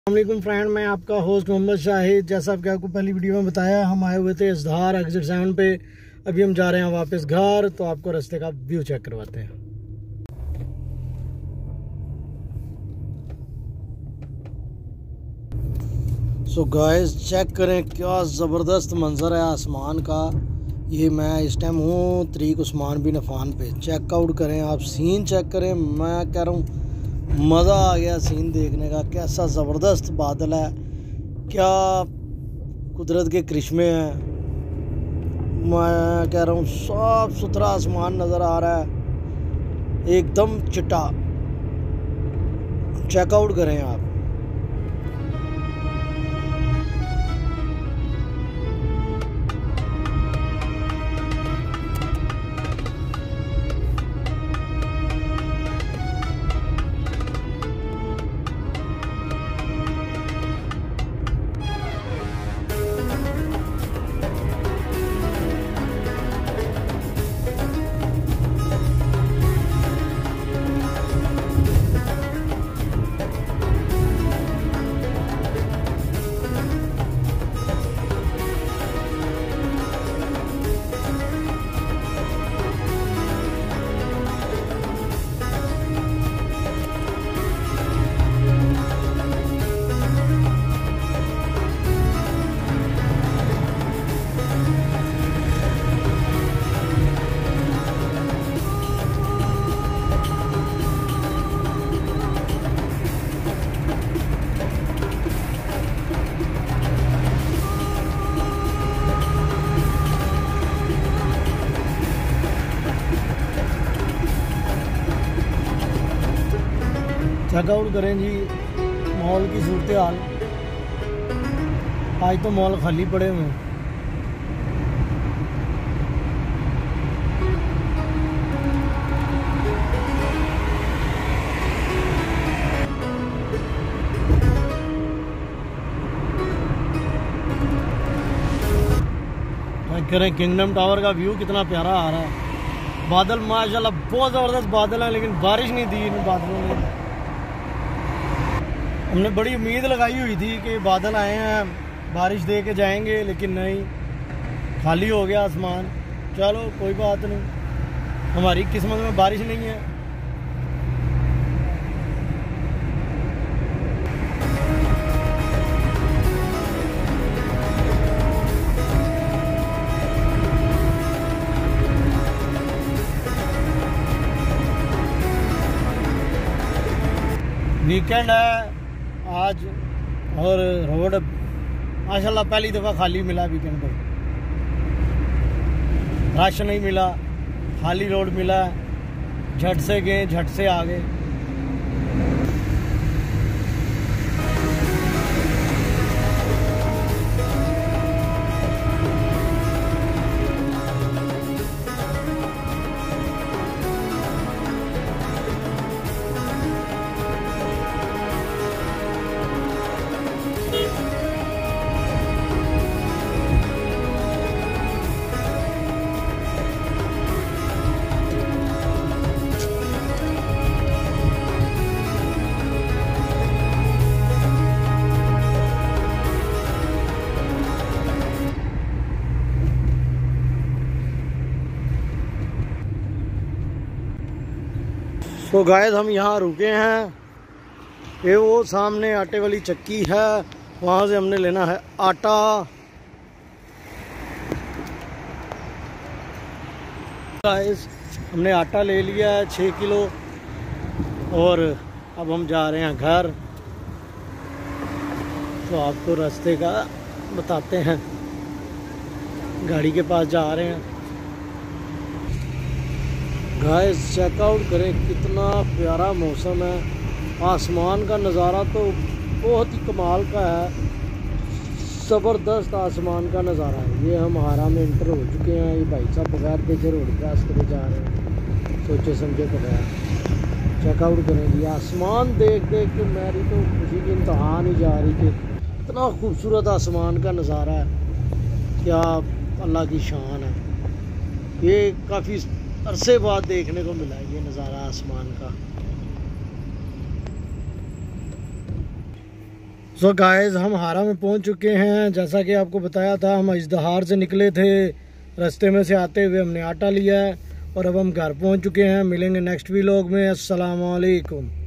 अस्सलामुअलैकुम फ्रेंड, मैं आपका होस्ट मोहम्मद शाहिद। जैसा कि आपको पहली वीडियो में बताया, हम आए हुए थे इजहार एग्जिट 7 पे। अभी हम जा रहे हैं वापस घर, तो आपको रास्ते का व्यू चेक करवाते हैं। सो गाइस, चेक करें क्या ज़बरदस्त मंजर है आसमान का। ये मैं इस टाइम हूँ तरीक उस्मान बिन अफ़ान पे। चेकआउट करें आप, सीन चेक करें। मैं कह रहा हूँ मज़ा आ गया सीन देखने का। कैसा ज़बरदस्त बादल है, क्या कुदरत के करिश्मे हैं। मैं कह रहा हूँ साफ सुथरा आसमान नज़र आ रहा है, एकदम चिट्टा। चेकआउट करें आप। चेकआउट करें जी मॉल की सूरत हाल। आज तो मॉल खाली पड़े हुए हैं। चेक करें किंगडम टावर का व्यू कितना प्यारा आ रहा है। बादल माशाल्लाह बहुत ज़बरदस्त बादल हैं, लेकिन बारिश नहीं दी इन बादलों ने। हमने बड़ी उम्मीद लगाई हुई थी कि बादल आए हैं बारिश दे के जाएंगे, लेकिन नहीं, खाली हो गया आसमान। चलो कोई बात नहीं, हमारी किस्मत में बारिश नहीं है। वीकेंड है आज और रोड माशाल्लाह पहली दफ़ा खाली मिला वीकेंड पर। रश नहीं मिला, खाली रोड मिला। झट से गए, झट से आ गए। तो गाइस, हम यहाँ रुके हैं। ये वो सामने आटे वाली चक्की है, वहाँ से हमने लेना है आटा। गाइस, हमने आटा ले लिया है 6 किलो और अब हम जा रहे हैं घर। तो आपको रास्ते का बताते हैं, गाड़ी के पास जा रहे हैं। गाइस, चेकआउट करें कितना प्यारा मौसम है। आसमान का नज़ारा तो बहुत ही कमाल का है, ज़बरदस्त आसमान का नज़ारा है। ये हम हारा में इंटर हो चुके हैं। ये भाई साहब बगैर देखे रोड क्रॉस करे जा रहे हैं, सोचे समझे बगैर। चेकआउट करें जी, आसमान देख देख के मेरी तो खुशी की इंतहा नहीं जा रही कि इतना खूबसूरत आसमान का नज़ारा है। क्या अल्लाह की शान है। ये काफ़ी अरसे बाद देखने को मिला है ये नज़ारा आसमान का। सो गाइस हम हारा में पहुंच चुके हैं। जैसा कि आपको बताया था, हम इजदहार से निकले थे, रास्ते में से आते हुए हमने आटा लिया है और अब हम घर पहुंच चुके हैं। मिलेंगे नेक्स्ट व्लॉग में। अस्सलाम वालेकुम।